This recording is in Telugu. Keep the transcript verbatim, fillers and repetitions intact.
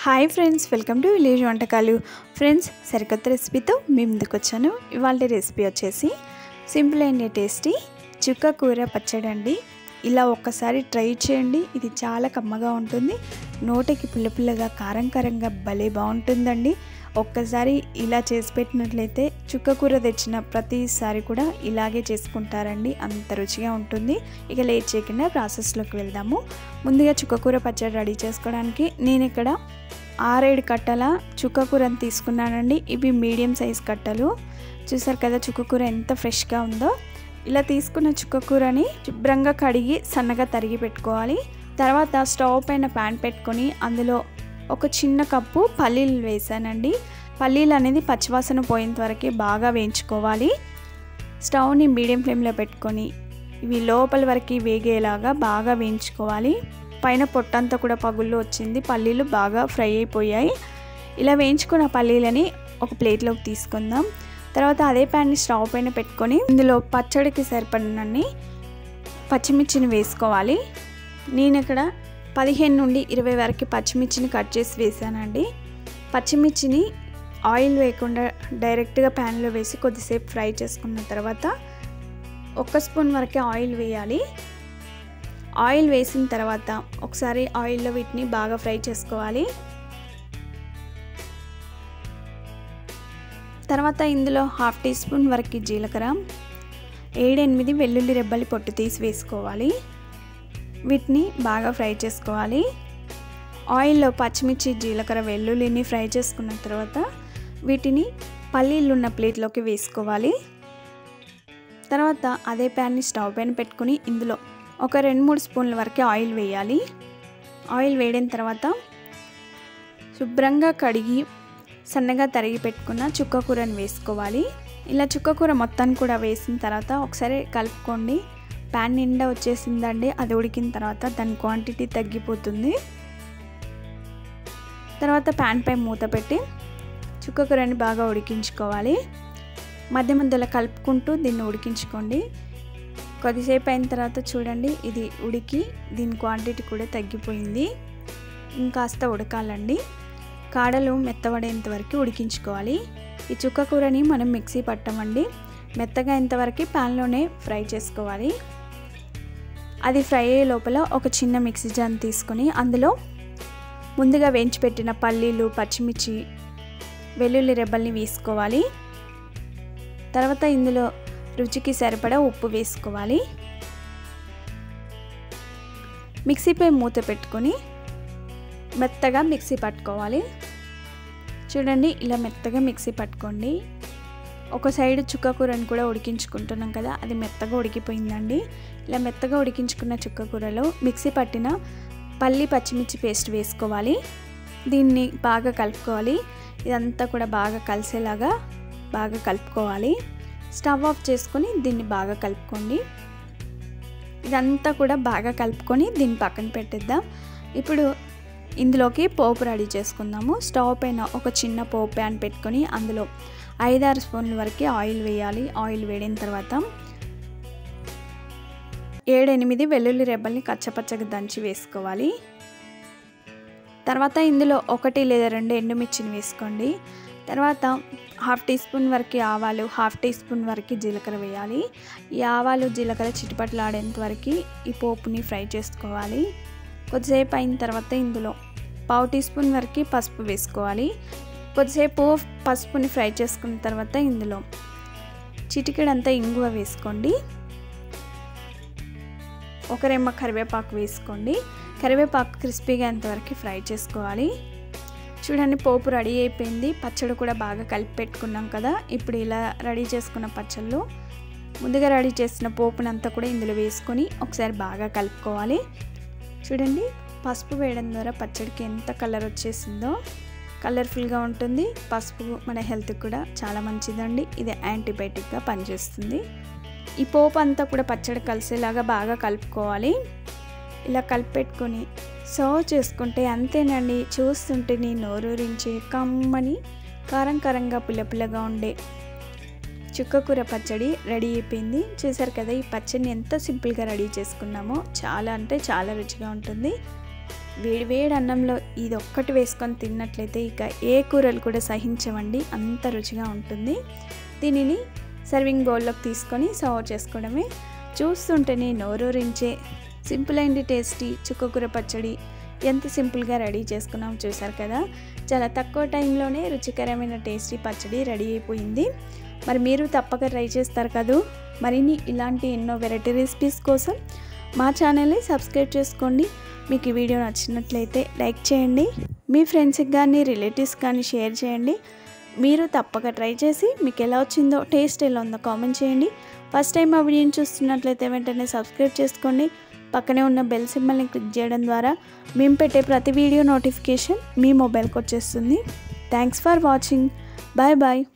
Hi friends, welcome to village వంటకాలు. ఫ్రెండ్స్, సరికొత్త రెసిపీతో మీ ముందుకు వచ్చాను. ఇవాళ రెసిపీ వచ్చేసి సింపుల్ అండ్ టేస్టీ చుక్క కూర పచ్చడి అండి. ఇలా ఒక్కసారి ట్రై చేయండి. ఇది చాలా కమ్మగా ఉంటుంది, నోటికి పుల్ల పుల్లగా కారం కారంగా భలే బాగుంటుందండి. ఒక్కసారి ఇలా చేసి పెట్టినట్లయితే చుక్క కూర తెచ్చిన ప్రతిసారి కూడా ఇలాగే చేసుకుంటారండి, అంత రుచిగా ఉంటుంది. ఇక లేట్ చేయకుండా ప్రాసెస్లోకి వెళ్దాము. ముందుగా చుక్క కూర పచ్చడి రెడీ చేసుకోవడానికి నేను ఇక్కడ ఆరేడు కట్టల చుక్క కూరని తీసుకున్నానండి. ఇవి మీడియం సైజ్ కట్టలు. చూసారు కదా చుక్క కూర ఎంత ఫ్రెష్గా ఉందో. ఇలా తీసుకున్న చుక్క కూరని శుభ్రంగా కడిగి సన్నగా తరిగి పెట్టుకోవాలి. తర్వాత స్టవ్ పైన ప్యాన్ పెట్టుకొని అందులో ఒక చిన్న కప్పు పల్లీలు వేసానండి. పల్లీలు అనేది పచ్చివాసన పోయేంత వరకు బాగా వేయించుకోవాలి. స్టవ్ని మీడియం ఫ్లేమ్లో పెట్టుకొని ఇవి లోపల వరకు వేగేలాగా బాగా వేయించుకోవాలి. పైన పొట్టంతా కూడా పగుళ్ళు వచ్చింది, పల్లీలు బాగా ఫ్రై అయిపోయాయి. ఇలా వేయించుకున్న పల్లీలని ఒక ప్లేట్లోకి తీసుకుందాం. తర్వాత అదే ప్యాన్ని స్టవ్ పైన పెట్టుకొని ఇందులో పచ్చడికి సరిపడినన్ని పచ్చిమిర్చిని వేసుకోవాలి. నేను ఇక్కడ పదిహేను నుండి ఇరవై వరకు పచ్చిమిర్చిని కట్ చేసి వేసానండి. పచ్చిమిర్చిని ఆయిల్ వేయకుండా డైరెక్ట్గా ప్యాన్లో వేసి కొద్దిసేపు ఫ్రై చేసుకున్న తర్వాత ఒక స్పూన్ వరకే ఆయిల్ వేయాలి. ఆయిల్ వేసిన తర్వాత ఒకసారి ఆయిల్లో వీటిని బాగా ఫ్రై చేసుకోవాలి. తర్వాత ఇందులో హాఫ్ టీ స్పూన్ వరకు జీలకర్ర, ఏడెనిమిది వెల్లుల్లి రెబ్బలు పొట్టు తీసి వేసుకోవాలి. వీటిని బాగా ఫ్రై చేసుకోవాలి. ఆయిల్లో పచ్చిమిర్చి, జీలకర్ర, వెల్లుల్లిని ఫ్రై చేసుకున్న తర్వాత వీటిని పల్లీలు ఉన్న ప్లేట్లోకి వేసుకోవాలి. తర్వాత అదే ప్యాన్ని స్టవ్ పైన పెట్టుకుని ఇందులో ఒక రెండు మూడు స్పూన్ల వరకు ఆయిల్ వేయాలి. ఆయిల్ వేడిన తర్వాత శుభ్రంగా కడిగి సన్నగా తరిగి పెట్టుకున్న చుక్క కూరని వేసుకోవాలి. ఇలా చుక్క కూర మొత్తాన్ని కూడా వేసిన తర్వాత ఒకసారి కలుపుకోండి. ప్యాన్ నిండా వచ్చేసిందండి. అది ఉడికిన తర్వాత దాని క్వాంటిటీ తగ్గిపోతుంది. తర్వాత ప్యాన్ పై మూత పెట్టి చుక్క కూరని బాగా ఉడికించుకోవాలి. మధ్య మధ్యలో కలుపుకుంటూ దీన్ని ఉడికించుకోండి. కొద్దిసేపు అయిన తర్వాత చూడండి, ఇది ఉడికి దీని క్వాంటిటీ కూడా తగ్గిపోయింది. ఇంకాస్త ఉడకాలండి. కాడలు మెత్తబడేంత వరకు ఉడికించుకోవాలి. ఈ చుక్క కూరని మనం మిక్సీ పట్టమండి, మెత్తగా అయ్యేంతవరకు ప్యాన్లోనే ఫ్రై చేసుకోవాలి. అది ఫ్రై అయ్యే లోపల ఒక చిన్న మిక్సీ జార్ తీసుకొని అందులో ముందుగా వేయించి పెట్టిన పల్లీలు, పచ్చిమిర్చి, వెల్లుల్లి రెబ్బల్ని వేసుకోవాలి. తర్వాత ఇందులో రుచికి సరిపడా ఉప్పు వేసుకోవాలి. మిక్సీపై మూత పెట్టుకొని మెత్తగా మిక్సీ పట్టుకోవాలి. చూడండి, ఇలా మెత్తగా మిక్సీ పట్టుకోండి. ఒక సైడ్ చుక్క కూరని కూడా ఉడికించుకుంటున్నాం కదా, అది మెత్తగా ఉడికిపోయిందండి. ఇలా మెత్తగా ఉడికించుకున్న చుక్క కూరలో మిక్సీ పట్టిన పల్లి పచ్చిమిర్చి పేస్ట్ వేసుకోవాలి. దీన్ని బాగా కలుపుకోవాలి. ఇదంతా కూడా బాగా కలిసేలాగా బాగా కలుపుకోవాలి. స్టవ్ ఆఫ్ చేసుకొని దీన్ని బాగా కలుపుకోండి. ఇదంతా కూడా బాగా కలుపుకొని దీన్ని పక్కన పెట్టేద్దాం. ఇప్పుడు ఇందులోకి పోపు రెడీ చేసుకుందాము. స్టవ్ పైన ఒక చిన్న పోపు ప్యాన్ పెట్టుకొని అందులో ఐదారు స్పూన్ల వరకు ఆయిల్ వేయాలి. ఆయిల్ వేడిన తర్వాత ఏడెనిమిది వెల్లుల్లి రెబ్బల్ని కచ్చపచ్చగా దంచి వేసుకోవాలి. తర్వాత ఇందులో ఒకటి లేదా రెండు ఎండుమిర్చిని వేసుకోండి. తర్వాత హాఫ్ టీ స్పూన్ వరకు ఆవాలు, హాఫ్ టీ స్పూన్ వరకు జీలకర్ర వేయాలి. ఈ ఆవాలు జీలకర్ర చిటిపట్లు ఆడేంత వరకు ఈ పోపుని ఫ్రై చేసుకోవాలి. కొద్దిసేపు అయిన తర్వాత ఇందులో పావు టీ స్పూన్ వరకు పసుపు వేసుకోవాలి. కొద్దిసేపు పసుపుని ఫ్రై చేసుకున్న తర్వాత ఇందులో చిటికెడంతా ఇంగువ వేసుకోండి. ఒక రెమ్మ కరివేపాకు వేసుకోండి. కరివేపాకు క్రిస్పీగా అంతవరకు ఫ్రై చేసుకోవాలి. చూడండి, పోపు రెడీ అయిపోయింది. పచ్చడి కూడా బాగా కలిపి పెట్టుకున్నాం కదా. ఇప్పుడు ఇలా రెడీ చేసుకున్న పచ్చళ్ళు ముందుగా రెడీ చేసిన పోపునంతా కూడా ఇందులో వేసుకొని ఒకసారి బాగా కలుపుకోవాలి. చూడండి, పసుపు వేయడం ద్వారా పచ్చడికి ఎంత కలర్ వచ్చేసిందో. కలర్ఫుల్గా ఉంటుంది. పసుపు మన హెల్త్కి కూడా చాలా మంచిదండి. ఇది యాంటీబయాటిక్గా పనిచేస్తుంది. ఈ పోపు అంతా కూడా పచ్చడి కలిసేలాగా బాగా కలుపుకోవాలి. ఇలా కలిపెట్టుకొని సర్వ్ చేసుకుంటే అంతేనండి. చూస్తుంటే నీ నోరూరించే కమ్మని కారం కారంగా పుల్ల పుల్లగా ఉండే చుక్క కూర పచ్చడి రెడీ అయిపోయింది. చూసారు కదా, ఈ పచ్చడిని ఎంత సింపుల్గా రెడీ చేసుకున్నామో. చాలా అంటే చాలా రుచిగా ఉంటుంది. వేడి వేడి అన్నంలో ఇది ఒక్కటి వేసుకొని తిన్నట్లయితే ఇక ఏ కూరలు కూడా సహించవండి, అంత రుచిగా ఉంటుంది. దీనిని సర్వింగ్ బౌల్లోకి తీసుకొని సర్వ్ చేసుకోవడమే. చూస్తుంటేనే నోరూరించే సింపుల్ అండ్ టేస్టీ చుక్కకూర పచ్చడి ఎంత సింపుల్గా రెడీ చేసుకున్నాం చూసారు కదా. చాలా తక్కువ టైంలోనే రుచికరమైన టేస్టీ పచ్చడి రెడీ అయిపోయింది. మరి మీరు తప్పక ట్రై చేస్తారు కదా. మరిన్ని ఇలాంటి ఎన్నో వెరైటీ రెసిపీస్ కోసం మా ఛానల్ని సబ్స్క్రైబ్ చేసుకోండి. మీకు ఈ వీడియో నచ్చినట్లయితే లైక్ చేయండి, మీ ఫ్రెండ్స్కి కానీ రిలేటివ్స్ కానీ షేర్ చేయండి. మీరు తప్పక ట్రై చేసి మీకు ఎలా వచ్చిందో, టేస్ట్ ఎలా ఉందో కామెంట్ చేయండి. ఫస్ట్ టైం ఆ వీడియోని చూస్తున్నట్లయితే వెంటనే సబ్స్క్రైబ్ చేసుకోండి. పక్కనే ఉన్న బెల్ సింబల్ని క్లిక్ చేయడం ద్వారా మేము పెట్టే ప్రతి వీడియో నోటిఫికేషన్ మీ మొబైల్కి వచ్చేస్తుంది. Thanks for watching. Bye bye.